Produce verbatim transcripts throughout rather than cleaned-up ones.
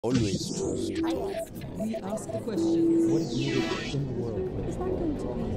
Always trust. We ask the questions. What is needed in the world? Is that going to be?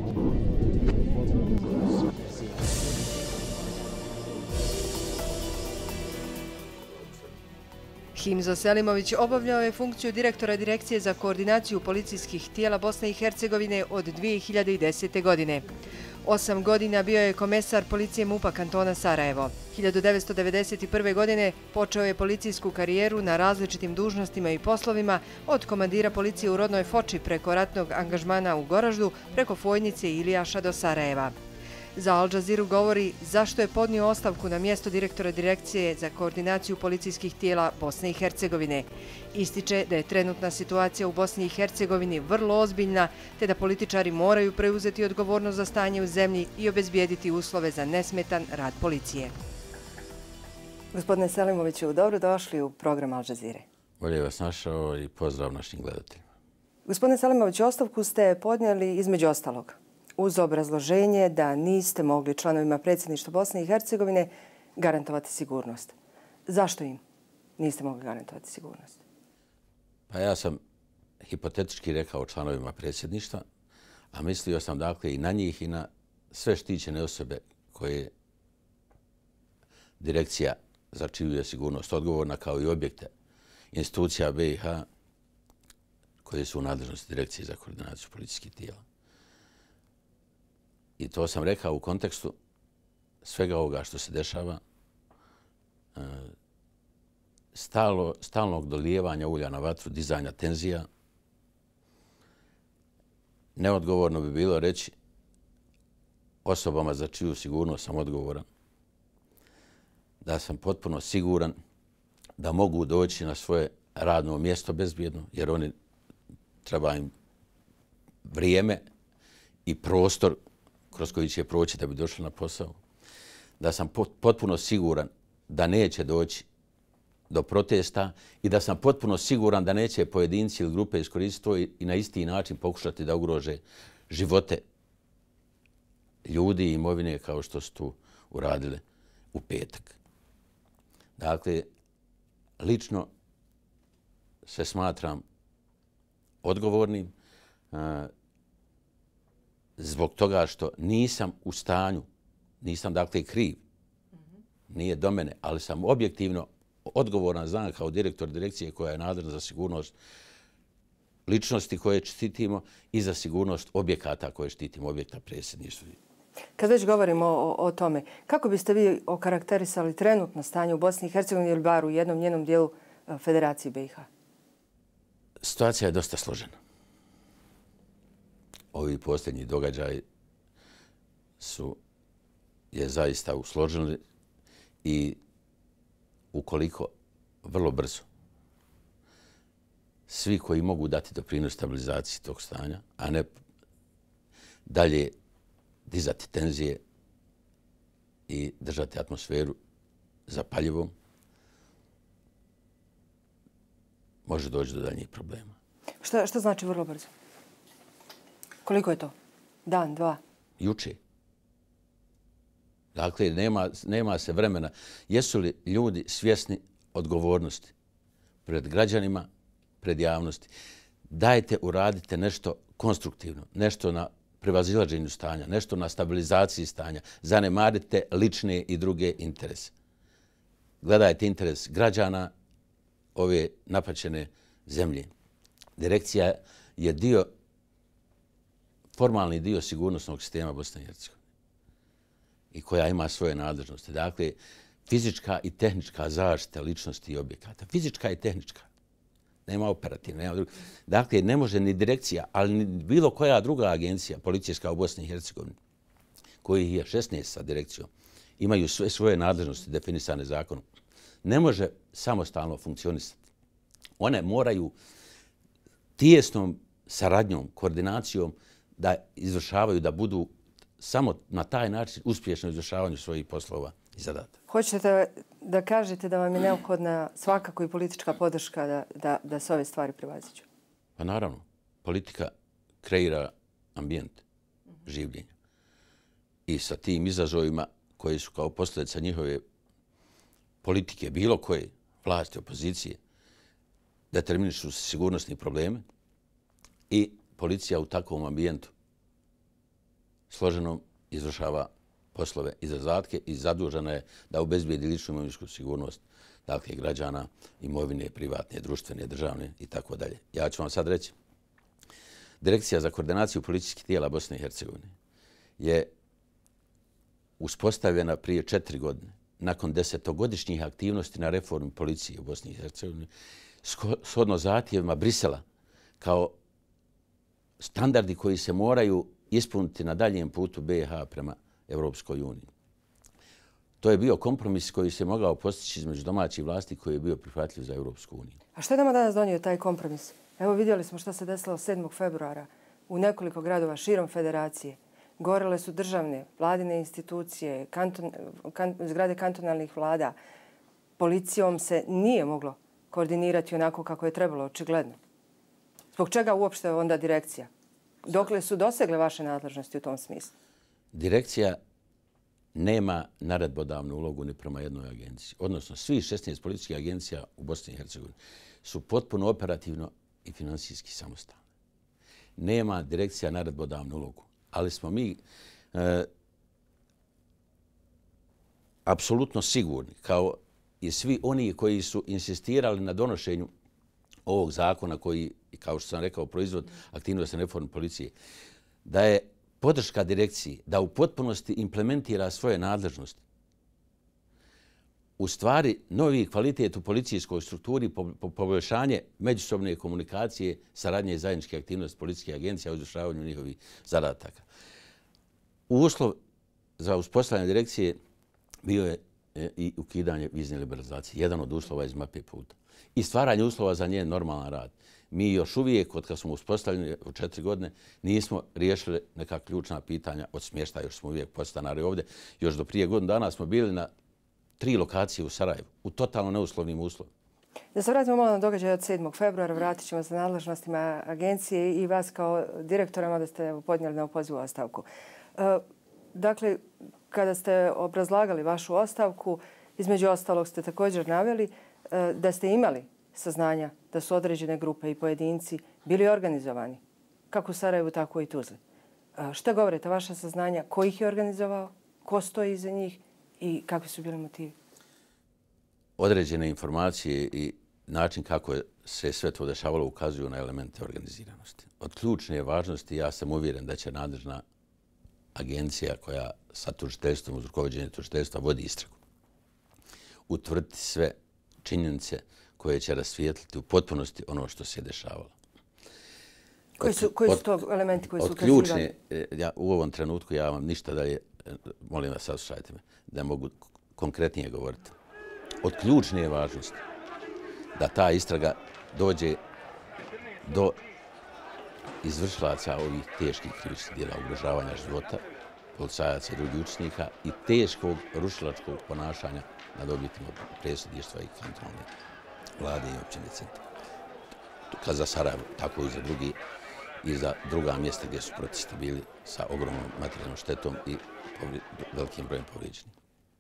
Himzo Selimović obavljao je funkciju direktora Direkcije za koordinaciju policijskih tijela Bosne i Hercegovine od dvije hiljade desete. godine. Osam godina bio je komesar policije MUP-a kantona Sarajevo. hiljadu devetsto devedeset prve. godine počeo je policijsku karijeru na različitim dužnostima i poslovima, od komandira policije u rodnoj Foči preko ratnog angažmana u Goraždu, preko Fojnice i Ilijaša do Sarajeva. Za Al Jazeeru govori zašto je podnio ostavku na mjesto direktora Direkcije za koordinaciju policijskih tijela Bosne i Hercegovine. Ističe da je trenutna situacija u Bosni i Hercegovini vrlo ozbiljna, te da političari moraju preuzeti odgovornost za stanje u zemlji i obezbijediti uslove za nesmetan rad policije. Gospodine Selimoviću, dobrodošli u program Al Jazeere. Bolje vas našao i pozdrav našim gledateljima. Gospodine Selimoviću, ostavku ste podnijeli između ostalog uz obrazloženje da niste mogli članovima predsjedništva Bosne i Hercegovine garantovati sigurnost. Zašto im niste mogli garantovati sigurnost? Pa ja sam hipotetički rekao članovima predsjedništva, a mislio sam dakle i na njih i na sve štićene osobe koje direkcija za čiju je sigurnost odgovorna, kao i objekte institucija B i H koje su u nadležnosti Direkcije za koordinaciju policijskih tijela. I to sam rekao u kontekstu svega ovoga što se dešava, stalo, stalnog dolijevanja ulja na vatru, dizanja tenzija. Neodgovorno bi bilo reći osobama za čiju sigurnost sam odgovoran da sam potpuno siguran da mogu doći na svoje radno mjesto bezbjedno, jer oni treba im vrijeme i prostor kroz koji će proći da bi došli na posao. Da sam potpuno siguran da neće doći do protesta i da sam potpuno siguran da neće pojedinci ili grupe iskoristiti to i na isti način pokušati da ugrože živote ljudi i imovine kao što su tu uradile u petak. Dakle, lično se smatram odgovornim zbog toga što nisam u stanju, nisam dakle kriv, nije do mene, ali sam objektivno odgovoran, znam kao direktor direkcije koja je nadležna za sigurnost ličnosti koje štitimo i za sigurnost objekata koje štitimo, objekta predsjedništva. Kad već govorimo o, o tome, kako biste vi okarakterisali trenutno stanje u Bosni i Hercegovini ili bar u jednom njenom dijelu Federacije B i H? Situacija je dosta složena. Ovi posljednji događaji su je zaista usloženi i ukoliko vrlo brzo svi koji mogu dati doprinos stabilizaciji tog stanja, a ne dalje dizati tenzije i držati atmosferu zapaljivom, može doći do daljnjih problema. Što, što znači vrlo brzo? Koliko je to? Dan, dva? Juče. Dakle, nema, nema se vremena. Jesu li ljudi svjesni odgovornosti pred građanima, pred javnosti? Dajte, uradite nešto konstruktivno, nešto na prevazilaženju stanja, nešto na stabilizaciji stanja. Zanemarite lične i druge interese. Gledajte interes građana ove napaćene zemlje. Direkcija je dio, formalni dio sigurnosnog sistema Bosne i Hercegovine i koja ima svoje nadležnosti. Dakle, fizička i tehnička zaštita ličnosti i objekata. Fizička i tehnička. Nema operativna, nema druga. Dakle, ne može ni direkcija, ali ni bilo koja druga agencija policijska u Bosni i Hercegovini, kojih je šesnaest sa direkcijom, imaju sve svoje nadležnosti definisane zakonom. Ne može samostalno funkcionisati. One moraju tijesnom saradnjom, koordinacijom da izvršavaju, da budu samo na taj način uspješno izvršavanju svojih poslova i zadataka. Hoćete da kažete da vam je neophodna svakako i politička podrška da, da, da se ove stvari prevaziđu? Pa naravno, politika kreira ambijent življenja. I sa tim izazovima koji su kao posljedica njihove politike, bilo koje vlasti, opozicije, determinišu se sigurnosni problemi i policija u takvom ambijentu složenom izvršava poslove i zadatke i zadužena je da obezbijedi ličnu imovinsku sigurnost, dakle građana, imovine, privatne, društvene, državne i tako dalje. Ja ću vam sad reći. Direkcija za koordinaciju policijskih tijela Bosne i Hercegovine je uspostavljena prije četiri godine nakon desetogodišnjih aktivnosti na reformi policije u Bosni i Hercegovini shodno zahtjevima Brisela kao standardi koji se moraju ispuniti na daljem putu B i H prema Europskoj uniji. To je bio kompromis koji se mogao postići između domaćih vlasti koji je bio prihvatljiv za Europsku uniju. A što je nama danas donio taj kompromis? Evo vidjeli smo što se desilo sedmog februara u nekoliko gradova širom federacije. Gorele su državne, vladine institucije, kanton, kan, zgrade kantonalnih vlada. Policijom se nije moglo koordinirati onako kako je trebalo, očigledno. Zbog čega uopšte onda direkcija? Dokle su dosegle vaše nadležnosti u tom smislu? Direkcija nema naredbodavnu ulogu ni prema jednoj agenciji. Odnosno, svih šesnaest policijskih agencija u Bosni i Hercegovini su potpuno operativno i finansijski samostalne. Nema direkcija naredbodavnu ulogu. Ali smo mi e, apsolutno sigurni, kao i svi oni koji su insistirali na donošenju ovog zakona koji, kao što sam rekao, proizvod aktivnosti reforme policije, da je podrška direkciji da u potpunosti implementira svoje nadležnosti. U stvari, novi kvalitet u policijskoj strukturi, poboljšanje međusobne komunikacije, saradnje i zajedničke aktivnosti policijskih agencija u izvršavanju njihovih zadataka. Uslov za uspostavljanje direkcije bio je i ukidanje vizne liberalizacije. Jedan od uslova iz mape puta. I stvaranje uslova za njen normalan rad. Mi još uvijek, od kad smo uspostavljeni u četiri godine, nismo riješili neka ključna pitanja od smještaja, još smo uvijek podstanari ovdje. Još do prije godinu dana smo bili na tri lokacije u Sarajevu, u totalno neuslovnim uslovima. Da se vratimo malo na događaj od sedmog februara, vratit ćemo se nadležnostima agencije i vas kao direktora, da ste podnijeli na opozivu ostavku. Dakle, kada ste obrazlagali vašu ostavku, između ostalog ste također naveli da ste imali saznanja da su određene grupe i pojedinci bili organizovani, kako u Sarajevu, tako i Tuzli. Šta govorite, vaša saznanja, ko ih je organizovao, ko stoji iza njih i kakvi su bili motivi? Određene informacije i način kako se sve to dešavalo ukazuju na elemente organiziranosti. Od ključne važnosti ja sam uvjeren da će nadležna agencija koja sa tužiteljstvom, uz rukovođenje tužiteljstva vodi istragu, utvrditi sve činjenice koje će rasvijetliti u potpunosti ono što se je dešavalo. Koji su, koji su to elementi koji su ukazivali? Od ključne, ja, u ovom trenutku ja vam ništa dalje, molim vas, saslušajte me, da mogu konkretnije govoriti. Od ključne važnosti da ta istraga dođe do izvršilaca ovih teških krivičnih djela ugrožavanja života, policajaca i drugih učenika i teškog rušilačkog ponašanja nad objektima predsjedništva i kantonalne vlade i općine centra. Kad za Sarajevo, tako i za drugi i za druga mjesta gdje su protesti bili sa ogromnom materijalnom štetom i velikim brojem povrijeđenih.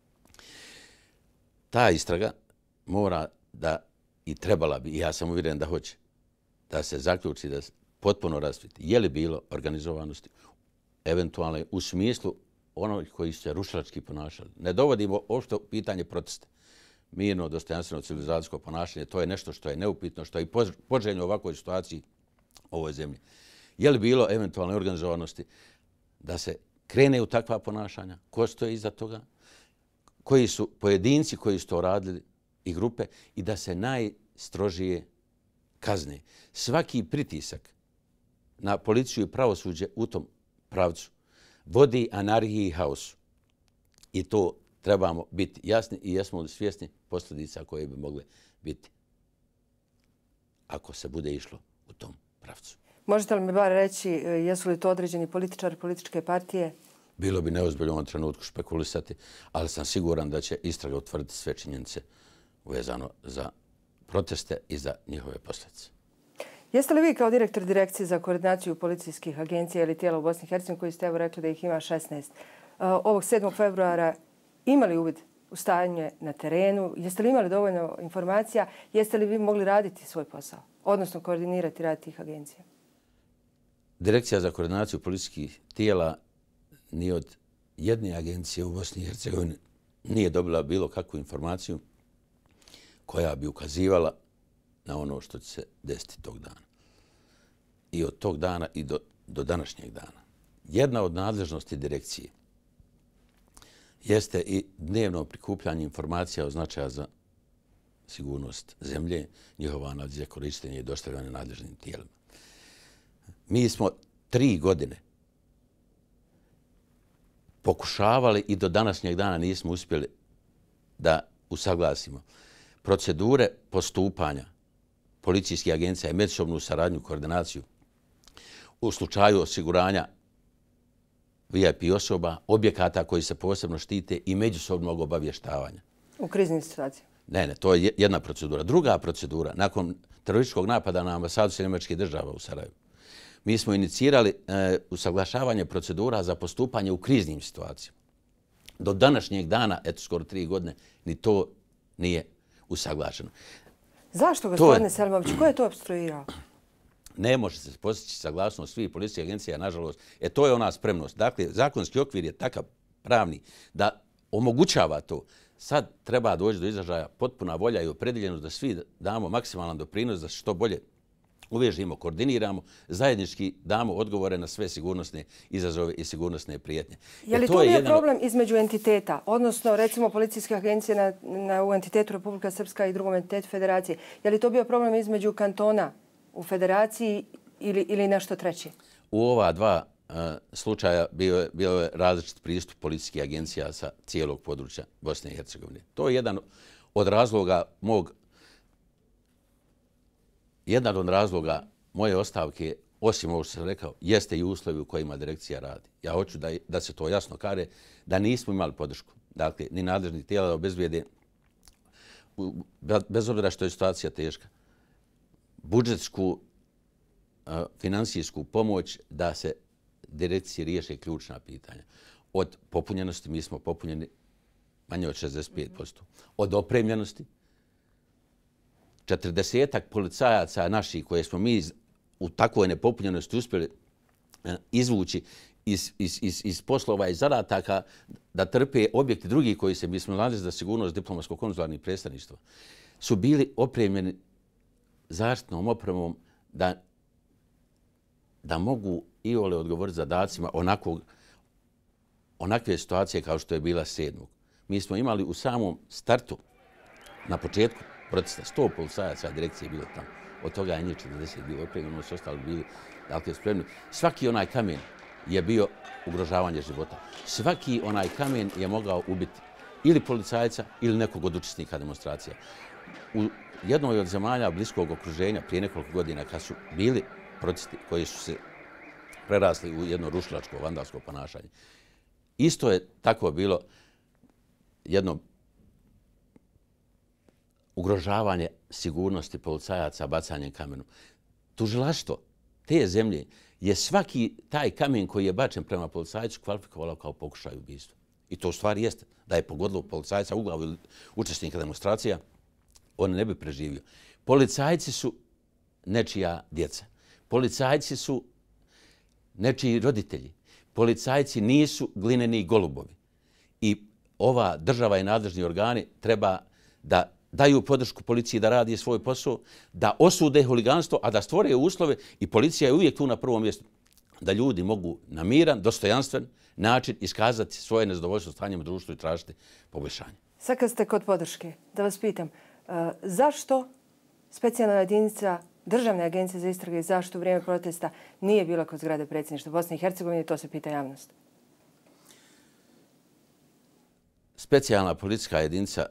Ta istraga mora da i trebala bi, i ja sam uvjeren da hoće, da se zaključi, da potpuno rasvjeti je li bilo organizovanosti, eventualno u smislu onih koji su se rušilački ponašali. Ne dovodimo uopšte pitanje protesta. Mirno, dostojanstveno, civilizacijsko ponašanje, to je nešto što je neupitno, što je i poželjno u ovakvoj situaciji u ovoj zemlji. Je li bilo eventualne organizovanosti da se krene u takva ponašanja? Ko stoji iza toga? Koji su pojedinci koji su to radili i grupe i da se najstrožije kazne. Svaki pritisak na policiju i pravosuđe u tom pravcu vodi anarhiji i haosu. I to trebamo biti jasni i jesmo svjesni posljedica koje bi mogle biti ako se bude išlo u tom pravcu. Možete li mi bar reći jesu li to određeni političari, političke partije? Bilo bi neozbiljno u ovom trenutku špekulisati, ali sam siguran da će istraga utvrditi sve činjenice vezano za proteste i za njihove posljedice. Jeste li vi kao direktor Direkcije za koordinaciju policijskih agencija ili tijela u Bosni i Hercegovini, koji ste evo rekli da ih ima šesnaest, ovog sedmog februara imali uvid u stanje na terenu? Jeste li imali dovoljno informacija? Jeste li vi mogli raditi svoj posao? Odnosno koordinirati rad tih agencija? Direkcija za koordinaciju policijskih tijela ni od jedne agencije u Bosni i Hercegovini nije dobila bilo kakvu informaciju koja bi ukazivala na ono što će se desiti tog dana. I od tog dana i do, do današnjeg dana. Jedna od nadležnosti direkcije jeste i dnevno prikupljanje informacija o značaja za sigurnost zemlje, njihova analiza za korištenje i dostavljanje nadležnim tijelima. Mi smo tri godine pokušavali i do današnjeg dana nismo uspjeli da usaglasimo procedure postupanja policijskih agencija i međusobnu saradnju, koordinaciju u slučaju osiguranja V I P osoba, objekata koji se posebno štite i međusobnog obavještavanja. U kriznim situacijama? Ne, ne, to je jedna procedura. Druga procedura, nakon terorističkog napada na ambasadu Sjedinjenih Američkih Država u Sarajevu, mi smo inicirali e, usaglašavanje procedura za postupanje u kriznim situacijama. Do današnjeg dana, eto skoro tri godine, ni to nije usaglašeno. Zašto, gospodine Selimović? Ko je to obstruirao? Ne može se postići saglasnost svih policijskih agencija, nažalost. E, to je ona spremnost. Dakle, zakonski okvir je takav pravni da omogućava to. Sad treba doći do izražaja potpuna volja i opredjeljenost da svi damo maksimalan doprinos da što bolje uvežimo, koordiniramo, zajednički damo odgovore na sve sigurnosne izazove i sigurnosne prijetnje. Je li to bio problem između entiteta, odnosno recimo policijske agencije na, na, u entitetu Republika Srpska i drugom entitetu Federacije? Je li to bio problem između kantona u Federaciji ili, ili nešto treće? U ova dva uh, slučaja bio je, bio je različit pristup policijskih agencija sa cijelog područja Bosne i Hercegovine. To je jedan od razloga mog Jedan od razloga moje ostavke, osim ovo što sam rekao, jeste i uslovi u kojima direkcija radi. Ja hoću da, da se to jasno kaže, da nismo imali podršku. Dakle, ni nadležnih tijela da obezbijede, bez obzira što je situacija teška, budžetsku, finansijsku pomoć da se direkciji riješe ključna pitanja. Od popunjenosti, mi smo popunjeni manje od šezdeset pet posto. Od opremljenosti, četrdesetak policajaca naših koje smo mi u takvoj nepopunjenosti uspjeli izvući iz, iz, iz, iz poslova i zadataka da trpe objekti drugi koji se bismo nalazili za sigurnost diplomatsko-konzularnih predstavništva, su bili opremljeni zaštitnom opremom da, da mogu i ole odgovoriti zadacima onakvog, onakve situacije kao što je bila sedmog. Mi smo imali u samom startu, na početku procesa, sto policajaca direkcije je bilo tamo. Od toga je njih četrdeset bilo opremljeno, su ostali bili dakle, spremni. Svaki onaj kamen je bio ugrožavanje života. Svaki onaj kamen je mogao ubiti ili policajca ili nekog od učesnika demonstracija. U jednoj od zemalja bliskog okruženja prije nekoliko godina kad su bili protesti koji su se prerasli u jedno rušilačko, vandalsko ponašanje, isto je tako bilo jedno ugrožavanje sigurnosti policajaca bacanjem kamenom. Tužilaštvo te zemlje je svaki taj kamen koji je bačen prema policajcu kvalifikovalo kao pokušaj ubistva. I to u stvari jeste. Da je pogodilo policajca u glavu ili učesnika demonstracija, on ne bi preživio. Policajci su nečija djeca. Policajci su nečiji roditelji. Policajci nisu glineni golubovi. I ova država i nadležni organi treba da daju podršku policiji da radi svoj posao, da osude huliganstvo, a da stvore uslove i policija je uvijek tu na prvom mjestu, da ljudi mogu na miran, dostojanstven način iskazati svoje nezadovoljstvo stanjem u društvu i tražiti poboljšanje. Sad kad ste kod podrške, da vas pitam, uh, zašto specijalna jedinica Državne agencije za istrage i zaštitu u vrijeme protesta nije bila kod zgrade predsjedništva Bosne i Hercegovine, to se pita javnost? Specijalna policijska jedinica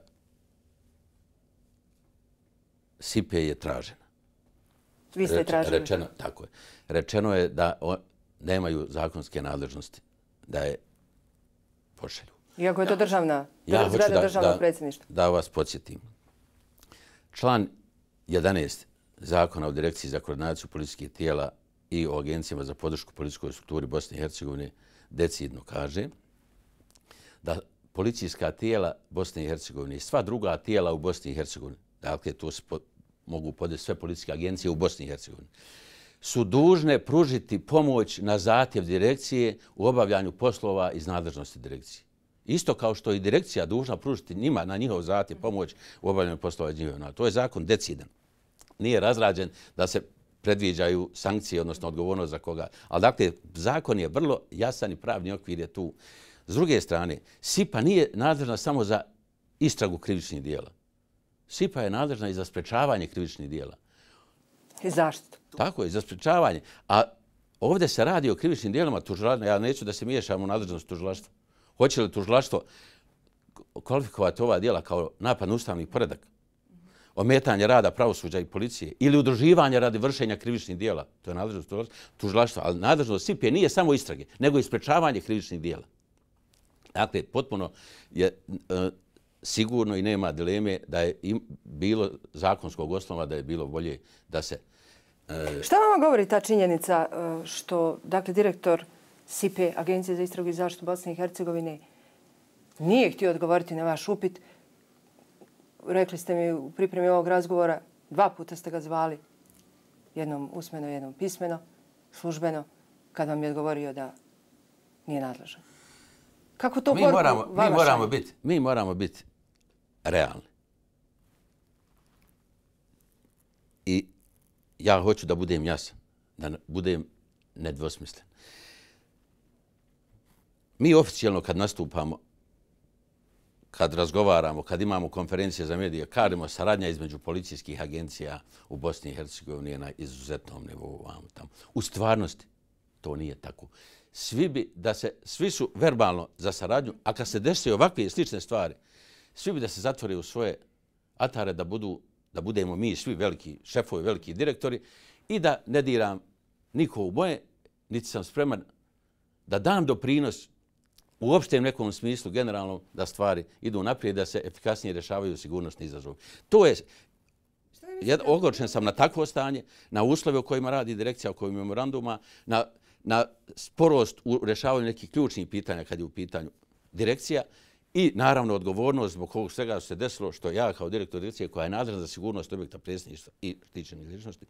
S I P E je tražena. Vi ste tražili? Rečeno, tako je. Rečeno je da on, nemaju zakonske nadležnosti da je pošalju. Iako je to državna, ja zgrada da, državnog da, predsjedništva. Da vas podsjetim. Član jedanaest Zakona o direkciji za koordinaciju policijskih tijela i o agencijama za podršku policijskoj strukturi Bosne i Hercegovine decidno kaže da policijska tijela Bosne i Hercegovine i sva druga tijela u Bosni i Hercegovini, dakle to se po, mogu podvesti sve policijske agencije u Bosni i Hercegovini, su dužne pružiti pomoć na zahtjev direkcije u obavljanju poslova iz nadležnosti direkcije. Isto kao što i direkcija dužna pružiti njima na njihov zahtjev pomoć u obavljanju poslova iz njihova. To je zakon decidan. Nije razrađen da se predviđaju sankcije, odnosno odgovornost za koga. Ali dakle, zakon je vrlo jasan i pravni okvir je tu. S druge strane, S I P A nije nadležna samo za istragu krivičnih dijela. S I P A je nadležna i za sprečavanje krivičnih dijela. I zaštitu. Tako je, za sprečavanje. A ovdje se radi o krivičnim dijelima tužilaštva. Ja neću da se miješam u nadležnost tužilaštva. Hoće li tužilaštvo kvalifikovati ova dijela kao napad na ustavni poredak? Ometanje rada pravosuđa i policije ili udruživanje radi vršenja krivičnih dijela. To je nadležnost tužilaštva. Ali nadležnost S I P A nije samo istrage, nego i sprečavanje krivičnih dijela. Dakle, potpuno je e, sigurno i nema dileme da je im bilo zakonskog osnova, da je bilo bolje da se... E... Šta vama govori ta činjenica što, dakle, direktor S I P A, Agencije za istragu i zaštitu Bosne i Hercegovine, nije htio odgovoriti na vaš upit? Rekli ste mi u pripremi ovog razgovora, dva puta ste ga zvali, jednom usmeno, jednom pismeno, službeno, kad vam je odgovorio da nije nadležan. Kako to mi poruku moramo, vama mi moramo šalje? biti, mi moramo biti realni. I ja hoću da budem jasan, da budem nedvosmislen. Mi oficijalno kad nastupamo, kad razgovaramo, kad imamo konferencije za medije, kažemo saradnja između policijskih agencija u Bosni i Hercegovini je na izuzetnom nivou. Tamo. U stvarnosti to nije tako. Svi bi, da se, svi su verbalno za saradnju, a kad se desi ovakve slične stvari, svi bi da se zatvore u svoje atare, da, budu, da budemo mi svi veliki šefovi, veliki direktori i da ne diram niko u moje, niti sam spreman da dam doprinos u opštem nekom smislu, generalno, da stvari idu naprijed, da se efikasnije rješavaju sigurnosni izazovi. To je, ja ogorčen sam na takvo stanje, na uslove o kojima radi direkcija, o kojima memoranduma, na, na sporost u rješavanju nekih ključnih pitanja kad je u pitanju direkcija i naravno odgovornost zbog ovog svega se desilo što ja kao direktor direkcije koja je nadležna za sigurnost objekta predsjedništva i štićenih ličnosti,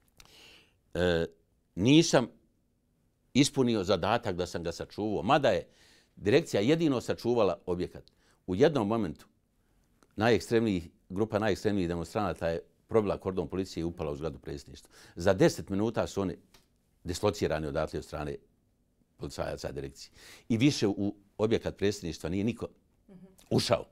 e, nisam ispunio zadatak da sam ga sačuvao, mada je direkcija jedino sačuvala objekat. U jednom momentu najekstremnijih, grupa najekstremnijih demonstranata je probila kordon policije i upala u zgradu predsjedništva. Za deset minuta su oni dislocirani odatle od strane policajaca direkcije. I više u objekat predsjedništva nije niko ušao.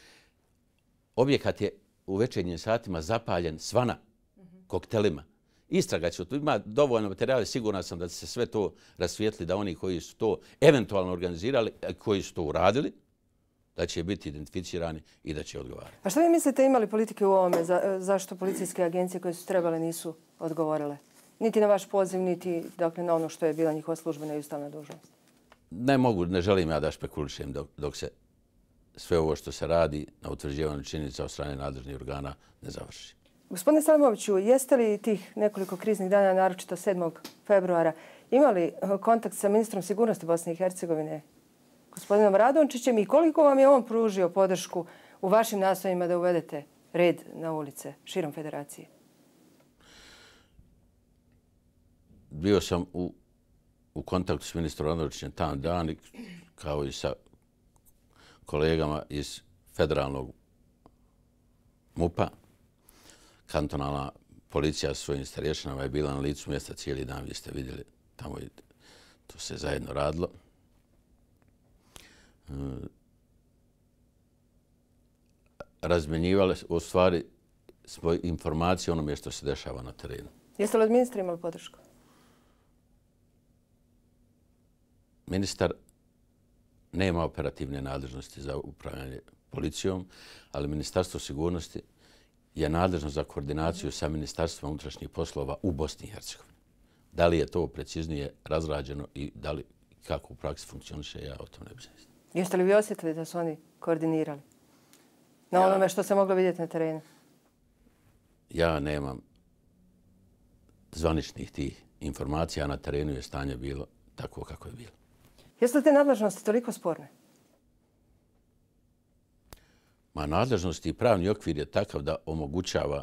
Objekat je u večernjim satima zapaljen svana koktelima. Istraga će, ima dovoljno materijala, siguran sam da će se sve to rasvijetli, da oni koji su to eventualno organizirali, koji su to uradili, da će biti identificirani i da će odgovarati. A što vi mislite imali politike u ovome? Za, zašto policijske agencije koje su trebale nisu odgovorile? Niti na vaš poziv, niti dakle, na ono što je bila njihova službena i ustavna dužnost? Ne mogu, ne želim ja da špekulišem dok, dok se sve ovo što se radi na utvrđivanju činjenica od strane nadležnih organa ne završi. Gospodine Selimoviću, jeste li tih nekoliko kriznih dana, naročito sedmog februara, imali kontakt sa ministrom sigurnosti Bosne i Hercegovine, gospodinom Radončićem, i koliko vam je on pružio podršku u vašim nastojima da uvedete red na ulice širom federacije? Bio sam u, u kontaktu s ministrom Radončićem tam dan, kao i sa kolegama iz federalnog MUP-a. Kantonalna policija sa svojim starješinama je bila na licu mjesta cijeli dan, vi ste vidjeli, tamo je to se zajedno radilo. E, razmenjivali u stvari svoje informacije o onome što se dešava na terenu. Jeste li od ministra imali podršku? Ministar nema operativne nadležnosti za upravljanje policijom, ali Ministarstvo sigurnosti je nadležno za koordinaciju sa Ministarstvom unutrašnjih poslova u Bosni i Hercegovini. Da li je to preciznije razrađeno i da li kako u praksi funkcioniše, ja o tom ne bih znao. Jeste li vi osjetili da su oni koordinirali na ja, onome što se moglo vidjeti na terenu? Ja nemam zvaničnih tih informacija, a na terenu je stanje bilo tako kako je bilo. Jesu li te nadležnosti toliko sporne? Ma nadležnost i pravni okvir je takav da omogućava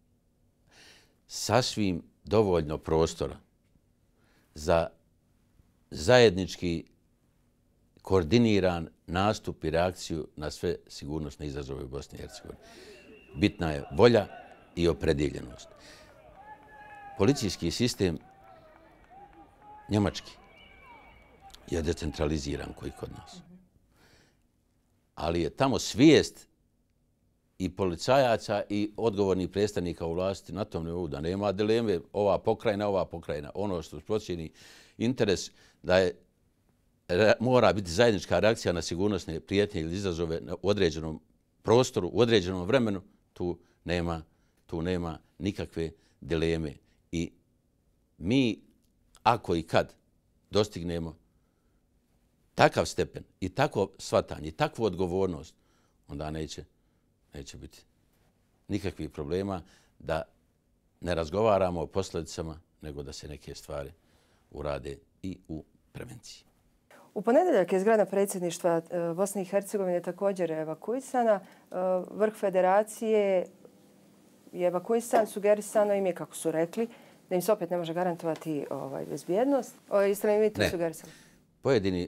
sasvim dovoljno prostora za zajednički koordiniran nastup i reakciju na sve sigurnosne izazove u Bosni i Hercegovini. Bitna je volja i opredjeljenost. Policijski sistem njemački je decentraliziran koji kod nas. Ali je tamo svijest i policajaca i odgovornih predstavnika u vlasti na tom nivou da nema dileme ova pokrajina, ova pokrajina. Ono što procijeni interes da je mora biti zajednička reakcija na sigurnosne prijetnje ili izazove u određenom prostoru, u određenom vremenu, tu nema, tu nema nikakve dileme. I mi, ako i kad dostignemo takav stepen i takvo shvatanje i takvu odgovornost, onda neće, neće biti nikakvih problema da ne razgovaramo o posljedicama, nego da se neke stvari urade i u prevenciji. U ponedeljak je zgrada predsjedništva Bosne i Hercegovine također evakuisana. Vrh federacije je evakuisan, sugerisano im je, kako su rekli, da im se opet ne može garantovati ovaj, bezbjednost. Jeste li mi to sugerisali? Pojedini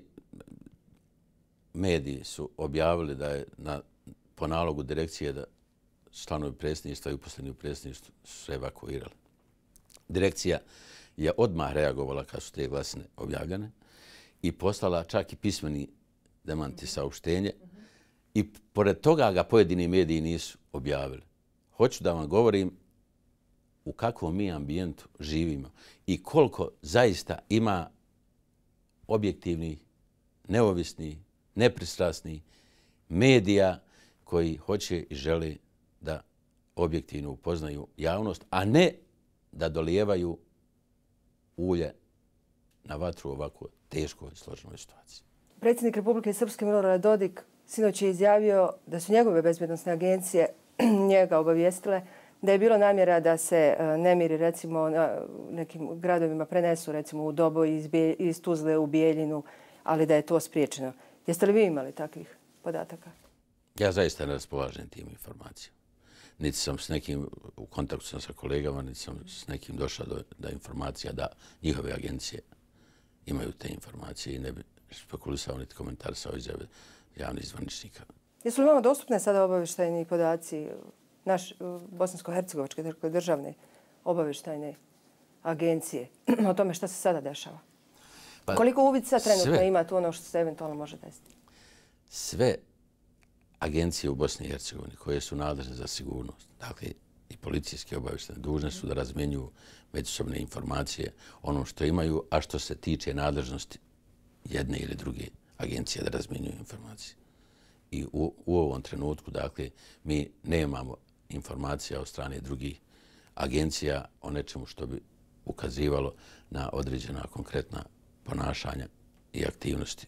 mediji su objavili da je na, po nalogu direkcije da članovi predsjedništva i uposleni u predsjedništvu su se evakuirali. Direkcija je odmah reagovala kad su te glasine objavljene i poslala čak i pismeni demanti saopštenje i pored toga ga pojedini mediji nisu objavili. Hoću da vam govorim u kakvom mi ambijentu živimo i koliko zaista ima objektivnih, neovisnih, nepristrasnih medija koji hoće i žele da objektivno upoznaju javnost, a ne da dolijevaju ulje na vatru ovako teškoj i složenoj situaciji. Predsjednik Republike Srpske Milorad Dodik sinoć je izjavio da su njegove bezbjednosne agencije njega obavijestile da je bilo namjera da se nemiri recimo na nekim gradovima prenesu recimo u Doboj iz, iz Tuzle u Bijeljinu, ali da je to spriječeno. Jeste li vi imali takvih podataka? Ja zaista ne raspolažem tim informacijama. Niti sam s nekim, u kontaktu sam sa kolegama, niti sam s nekim došao do, do informacija da njihove agencije imaju te informacije i ne bi spekulisao niti komentarisao izjave javnih zvaničnika. Jesu li vama dostupne sada obavještajni podaci naš bosansko-hercegovačke, dakle državne obavještajne agencije o tome što se sada dešava? Pa, koliko uvid sad trenutno sve, ima tu ono što se eventualno može desiti? Sve agencije u Bosni i Hercegovini koje su nadležne za sigurnost, dakle i policijske obavještajne, dužne su da razmjenjuju međusobne informacije ono što imaju, a što se tiče nadležnosti jedne ili druge agencije da razmjenjuju informacije. I u, u ovom trenutku, dakle, mi nemamo informacija od strane drugih agencija o nečemu što bi ukazivalo na određena konkretna ponašanja i aktivnosti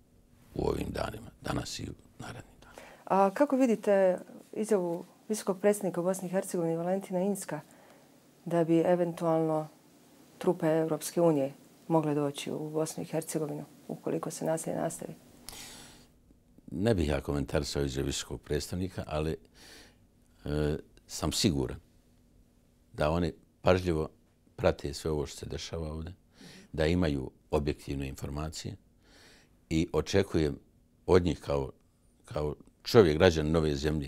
u ovim danima, danas i u narednim danima. A kako vidite izjavu visokog predsjednika u Bosni i Hercegovini Valentina Inzka da bi eventualno trupe Europske unije mogle doći u Bosnu i Hercegovinu ukoliko se nasilje nastavi? Ne bih ja komentarisao izjavu visokog predstavnika, ali e, sam siguran da oni pažljivo prate sve ovo što se dešava ovdje, da imaju objektivne informacije i očekujem od njih kao, kao čovjek, građan nove zemlje,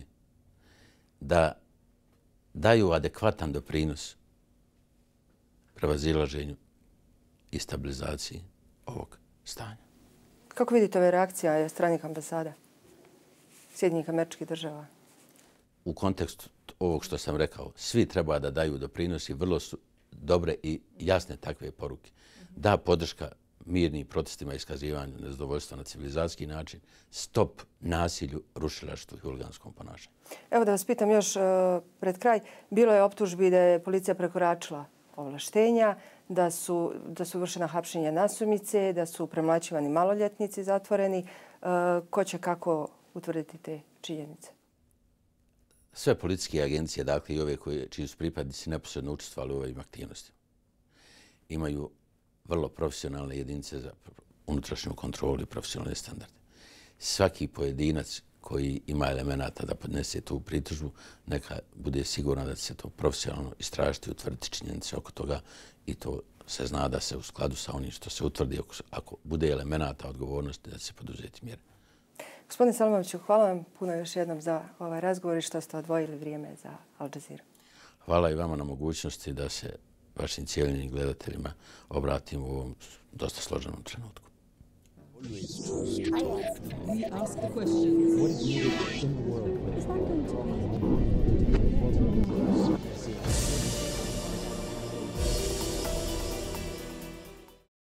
da daju adekvatan doprinos prevazilaženju i stabilizaciji ovog stanja. Kako vidite ove reakcije stranih ambasada Sjedinjenih Američkih Država? U kontekstu ovog što sam rekao, svi treba da daju doprinos i vrlo su dobre i jasne takve poruke. Da podrška mirnim protestima i iskazivanju nezadovoljstva na civilizacijski način, stop nasilju, rušilaštvu i huliganskom ponašanju. Evo da vas pitam još uh, pred kraj. Bilo je optužbi da je policija prekoračila ovlaštenja, da su, da su vršena hapšenja nasumice, da su premlaćivani maloljetnici zatvoreni. Uh, ko će kako utvrditi te činjenice? Sve policijske agencije, dakle i ove koje, čiji su pripadnici neposredno učestvovali u ovim aktivnostima, imaju vrlo profesionalne jedinice za unutrašnju kontrolu i profesionalne standarde. Svaki pojedinac koji ima elemenata da podnese tu pritužbu, neka bude sigurna da će se to profesionalno istražiti i utvrditi činjenice oko toga i to se zna da se u skladu sa onim što se utvrdi, ako, ako bude elemenata odgovornosti, da će se poduzeti mjere. Gospodine Selimoviću, hvala vam puno još jednom za ovaj razgovor i što ste odvojili vrijeme za Al Jazeera. Hvala i vama na mogućnosti da se vašim cijenjenim gledateljima obratim u ovom dosta složenom trenutku. We ask the questions. What is needed in the world?